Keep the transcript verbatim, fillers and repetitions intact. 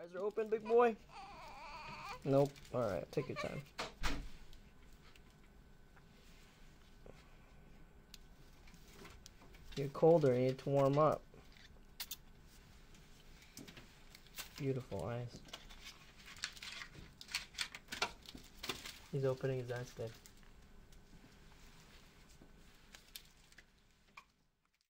Eyes are open, big boy? Nope. Alright, take your time. You're colder, you need to warm up. Beautiful eyes. He's opening his eyes good.